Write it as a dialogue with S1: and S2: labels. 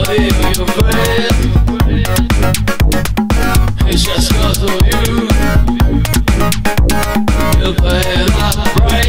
S1: leave your friend. It's just cause of you. You're playing my brain.